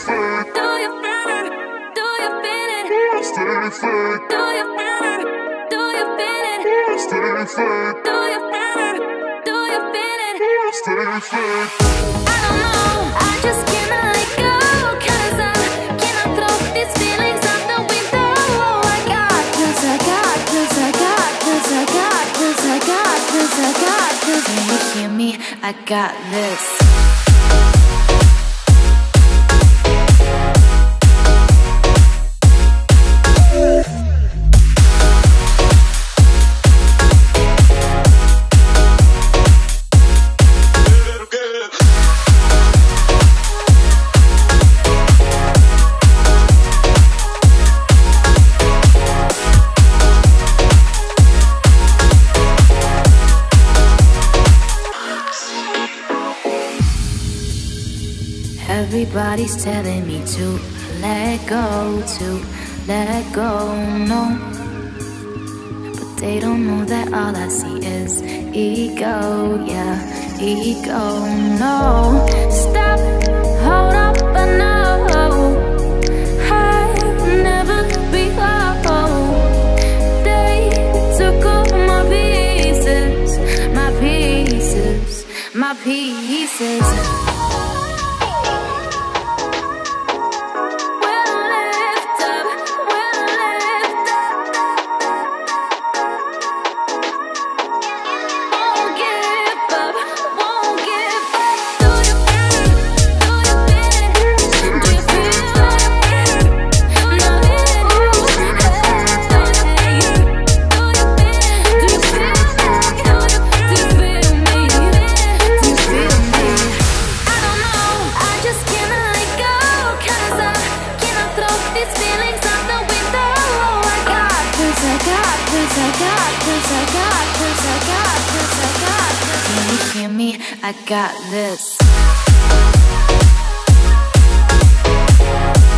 Do you feel it? Do you feel it? Do you feel it? Do you feel it? Do you feel it? Do you feel it? Do you feel it? I don't know, I just cannot let go, 'cause I cannot throw these feelings out the window. I got, 'cause I got, 'cause I got, 'cause I got, 'cause I got, 'cause I got, 'cause can you hear me? I got this. Everybody's telling me to let go, no. But they don't know that all I see is ego, yeah, ego, no. Stop, hold up, I know I'll never be whole. They took all my pieces, my pieces, my pieces. Can you hear me? I got this.